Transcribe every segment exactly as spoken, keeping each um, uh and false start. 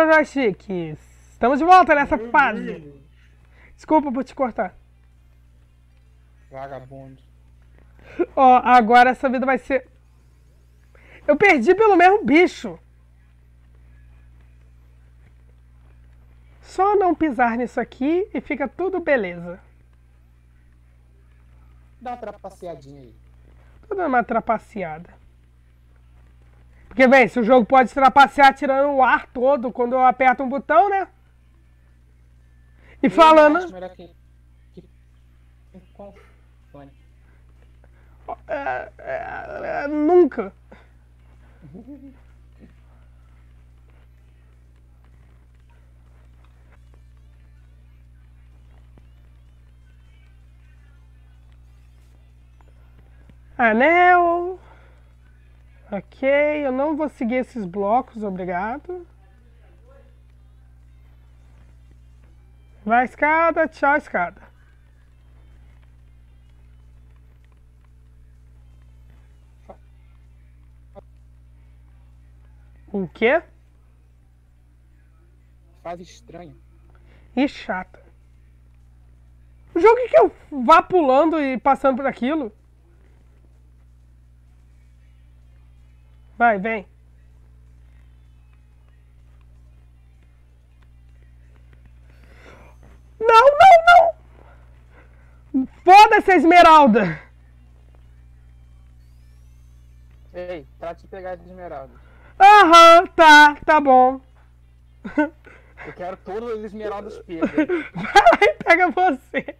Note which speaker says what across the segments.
Speaker 1: joysticks! Estamos de volta nessa fase! Desculpa por te cortar.
Speaker 2: Vagabundo.
Speaker 1: Ó, agora essa vida vai ser... Eu perdi pelo mesmo bicho. Só não pisar nisso aqui e fica tudo beleza.
Speaker 2: Dá uma trapaceadinha aí.
Speaker 1: Tô dando uma trapaceada. Porque, bem, se o jogo pode trapacear tirando o ar todo quando eu aperto um botão, né? E
Speaker 2: Eu
Speaker 1: falando...
Speaker 2: acho melhor que... que... com fone.
Speaker 1: É, é, é, nunca. Anel. Ok, eu não vou seguir esses blocos, obrigado. Vai escada, tchau escada. O quê?
Speaker 2: Fase estranha.
Speaker 1: E chata. O jogo que eu vá pulando e passando por aquilo. Vai, vem. Não, não, não! Foda-se a esmeralda!
Speaker 2: Ei, pra te pegar de esmeralda.
Speaker 1: Aham, tá, tá bom.
Speaker 2: Eu quero todas as esmeraldas pegas.
Speaker 1: Vai lá e pega você.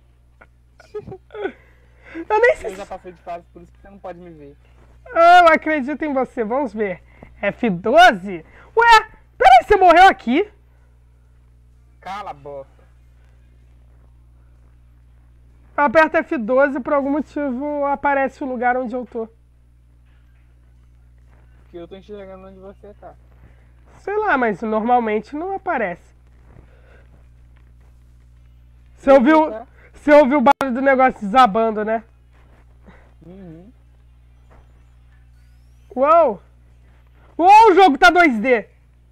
Speaker 1: Eu nem sei
Speaker 2: Eu
Speaker 1: se...
Speaker 2: já passei de fase, por isso que você não pode me ver.
Speaker 1: Eu acredito em você, vamos ver. F doze? Ué, peraí, você morreu aqui?
Speaker 2: Cala a boca.
Speaker 1: Aperta F doze e por algum motivo aparece o lugar onde eu tô.
Speaker 2: Porque eu tô enxergando onde você tá.
Speaker 1: Sei lá, mas normalmente não aparece. Você ouviu, você ouviu o barulho do negócio desabando, né?
Speaker 2: Uhum.
Speaker 1: Uou! Uou, o jogo tá dois D!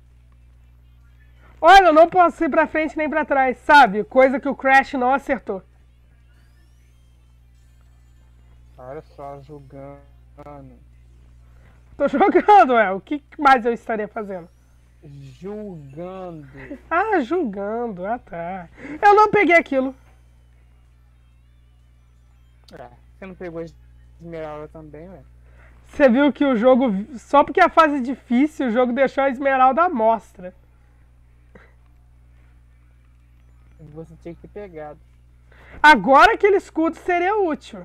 Speaker 1: Olha, eu não posso ir pra frente nem pra trás, sabe? Coisa que o Crash não acertou.
Speaker 2: Olha só, julgando.
Speaker 1: Tô jogando, ué. O que mais eu estaria fazendo?
Speaker 2: Julgando.
Speaker 1: Ah, julgando. Ah, tá. Eu não peguei aquilo.
Speaker 2: É, você não pegou a esmeralda também, velho?
Speaker 1: Você viu que o jogo... Só porque a fase é difícil, o jogo deixou a esmeralda à mostra.
Speaker 2: Você tinha que ter pegado.
Speaker 1: Agora aquele escudo seria útil.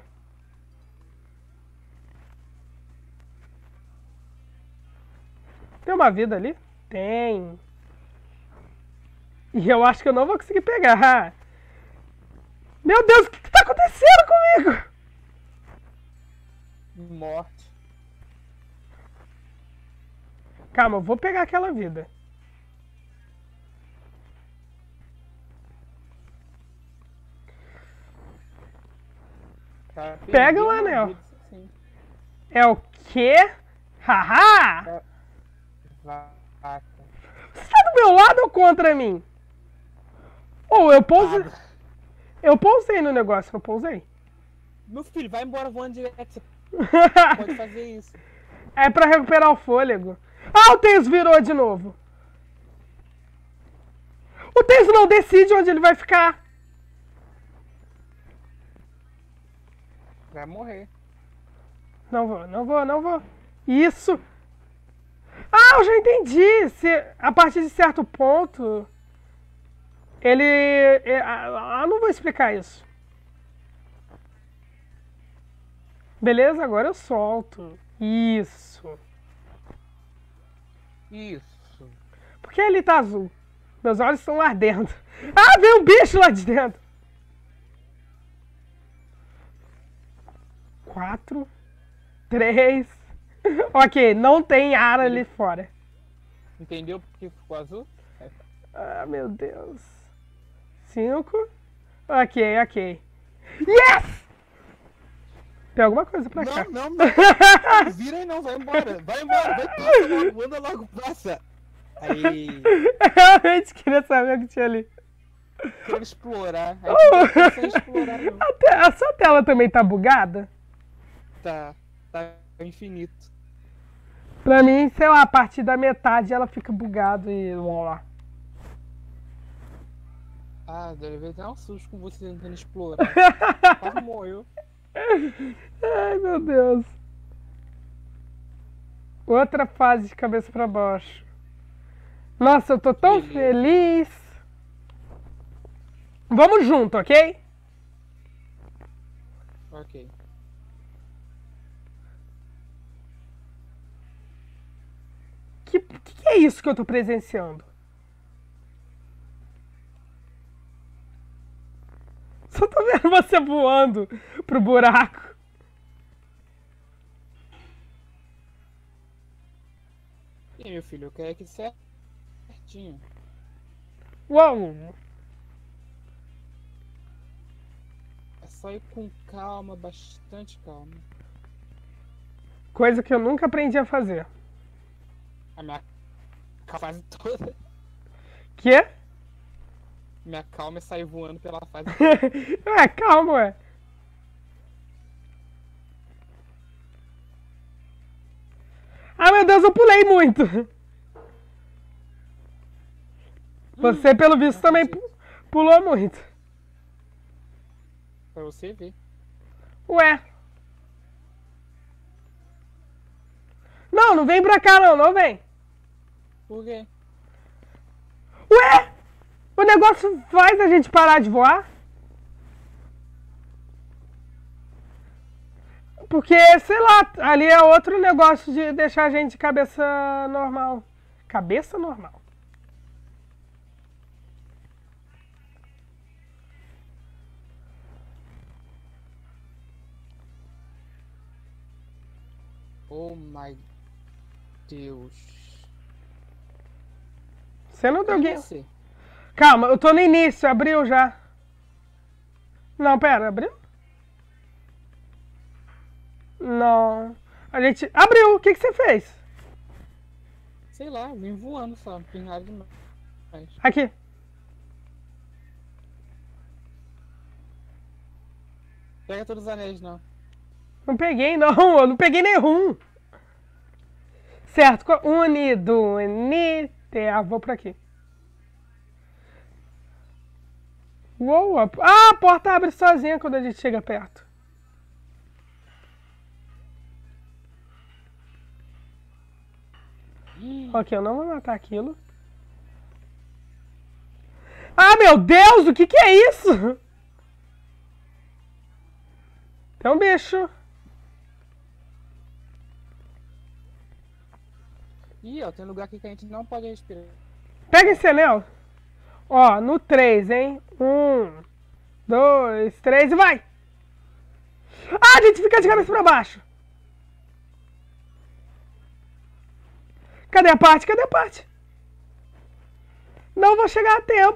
Speaker 1: Tem uma vida ali? Tem. E eu acho que eu não vou conseguir pegar. Meu Deus, o que está acontecendo comigo?
Speaker 2: Morte.
Speaker 1: Calma, eu vou pegar aquela vida.
Speaker 2: Cara,
Speaker 1: Pega o
Speaker 2: perdeu uma
Speaker 1: anel.
Speaker 2: vida, sim.
Speaker 1: É o quê? Haha!
Speaker 2: Vaca.
Speaker 1: Você tá do meu lado ou contra mim? Ou eu pousei... Eu pousei no negócio, não pousei?
Speaker 2: Meu filho, vai embora voando direto. Você pode fazer isso.
Speaker 1: É pra recuperar o fôlego. Ah, o Tails virou de novo. O Tails não decide onde ele vai ficar.
Speaker 2: Vai morrer.
Speaker 1: Não vou, não vou, não vou. Isso. Ah, eu já entendi. Se, a partir de certo ponto... Ele... é, ah, eu não vou explicar isso. Beleza, agora eu solto. Isso.
Speaker 2: Isso.
Speaker 1: Por que ele tá azul? Meus olhos estão ardendo. Ah, veio um bicho lá de dentro. Quatro. Três. Ok, não tem ar ali fora.
Speaker 2: Entendeu por que ficou azul?
Speaker 1: Ah, meu Deus. Cinco. Ok, ok. Yes! Tem alguma coisa pra cá.
Speaker 2: Não, não, não. Não vira aí não, vai embora. Vai embora, vai, passa logo, manda logo, passa. Aí,
Speaker 1: Eu realmente queria saber o que tinha ali.
Speaker 2: querendo explorar. Aí não tá sem explorar, não.
Speaker 1: A, te- a sua tela também tá bugada?
Speaker 2: Tá, tá infinito.
Speaker 1: Pra mim, sei lá, a partir da metade ela fica bugada e lá.
Speaker 2: Ah, deve ter um susto com você tentando explorar. Quase morreu.
Speaker 1: Ai, meu Deus. Outra fase de cabeça pra baixo. Nossa, eu tô tão
Speaker 2: Beleza.
Speaker 1: feliz. Vamos junto, ok?
Speaker 2: Ok.
Speaker 1: Que, que que é isso que eu tô presenciando? Só tô vendo você voando pro buraco.
Speaker 2: E aí, meu filho, eu quero que certinho.
Speaker 1: Uau!
Speaker 2: É só ir com calma, bastante calma.
Speaker 1: Coisa que eu nunca aprendi a fazer.
Speaker 2: A minha fase toda.
Speaker 1: Que?
Speaker 2: Minha calma é sair voando pela fase toda.
Speaker 1: É, calma, ué. Ah, meu Deus, eu pulei muito. Você, pelo visto, também pu- pulou muito.
Speaker 2: Pra você ver.
Speaker 1: Ué. Não, não vem pra cá, não, não vem.
Speaker 2: Por quê?
Speaker 1: Ué! O negócio faz a gente parar de voar? Porque, sei lá, ali é outro negócio de deixar a gente de cabeça normal. Cabeça normal.
Speaker 2: Oh my Deus.
Speaker 1: Você não deu
Speaker 2: Cadê
Speaker 1: game.
Speaker 2: você?
Speaker 1: Calma, eu tô no início, abriu já. Não, pera, abriu? Não. A gente. Abriu! O que, que você fez?
Speaker 2: Sei lá, vim voando só, não fiz nada demais.
Speaker 1: Aqui.
Speaker 2: Pega todos os anéis, não.
Speaker 1: Não peguei, não. Eu não peguei nenhum. Certo. co- Unido. Unite. Ah, vou por aqui. Uou. a- Ah, a porta abre sozinha quando a gente chega perto. Ok, eu não vou matar aquilo. Ah, meu Deus, o que que é isso? Tem um bicho.
Speaker 2: Ih, ó, tem lugar aqui que a gente não pode respirar.
Speaker 1: Pega esse anel. Ó, no três, hein? Um, dois, três e vai! Ah, a gente fica de cabeça pra baixo. Cadê a parte? Cadê a parte? Não vou chegar a tempo.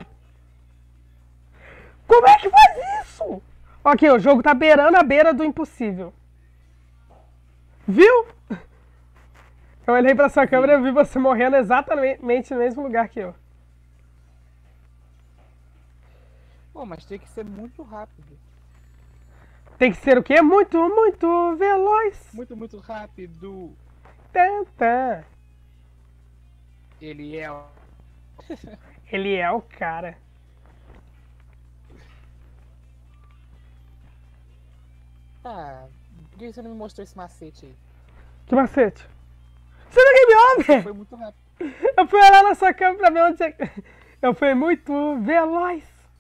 Speaker 1: Como é que faz isso? Ok, o jogo tá beirando a beira do impossível. Viu? Eu olhei pra sua câmera e vi você morrendo exatamente no mesmo lugar que eu.
Speaker 2: Pô, mas tem que ser muito rápido.
Speaker 1: Tem que ser o quê? Muito, muito veloz.
Speaker 2: Muito, muito rápido.
Speaker 1: Tantã.
Speaker 2: Ele é. o-
Speaker 1: Ele é o cara.
Speaker 2: Ah, por que você não me mostrou esse macete aí?
Speaker 1: Que macete? Você não é Game Over?
Speaker 2: Foi muito rápido.
Speaker 1: Eu fui olhar na sua câmera pra ver onde você... Eu fui muito veloz.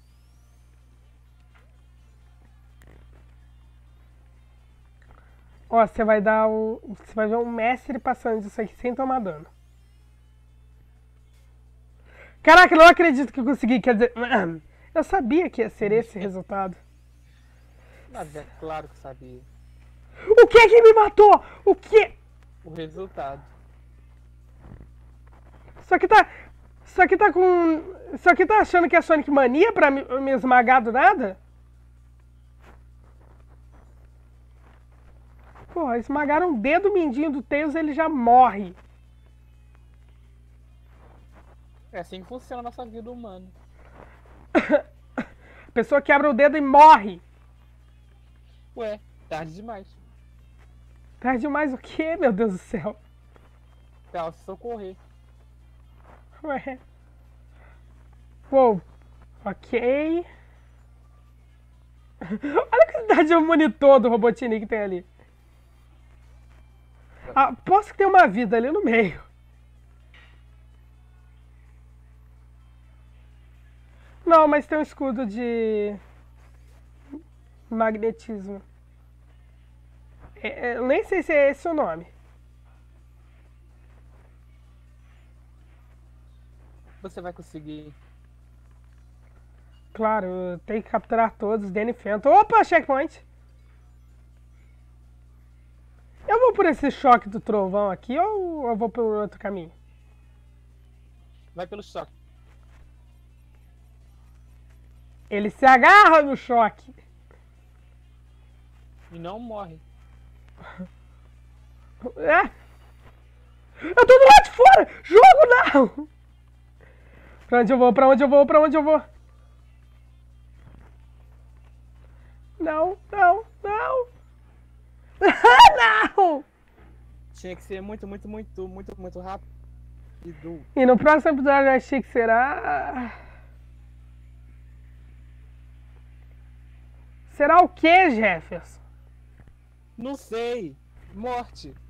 Speaker 1: Ó, você vai dar o... Você vai ver um mestre passando isso aqui sem tomar dano. Caraca, eu não acredito que eu consegui, quer dizer... Eu sabia que ia ser esse resultado.
Speaker 2: Mas é claro que sabia.
Speaker 1: O que é que me matou? O que?
Speaker 2: O resultado.
Speaker 1: Só que tá... Só que tá com... Só que tá achando que é Sonic Mania pra me, me esmagar do nada? Pô, esmagaram um dedo mindinho do Tails, ele já morre.
Speaker 2: É assim que funciona a nossa vida humana.
Speaker 1: A pessoa quebra o dedo e morre.
Speaker 2: Ué, tarde demais.
Speaker 1: Perde mais o quê, meu Deus do céu?
Speaker 2: Pra ela se socorrer.
Speaker 1: Ué. Uou. Ok. Olha a quantidade de monitor do Robotnik que tem ali. Ah, posso ter uma vida ali no meio. Não, mas tem um escudo de magnetismo. É, é, eu nem sei se é esse o nome.
Speaker 2: Você vai conseguir.
Speaker 1: Claro, tem que capturar todos. Danny Phantom. Opa, checkpoint! Eu vou por esse choque do trovão aqui ou eu vou por outro caminho?
Speaker 2: Vai pelo choque.
Speaker 1: Ele se agarra no choque.
Speaker 2: E não morre.
Speaker 1: É. Eu tô do lado de fora! Jogo não! Pra onde eu vou? Pra onde eu vou? Pra onde eu vou? Não, não, não! Não!
Speaker 2: Tinha que ser muito, muito, muito, muito, muito rápido.
Speaker 1: E no próximo episódio eu achei que será. Será o que, Jefferson?
Speaker 2: Não sei. Morte.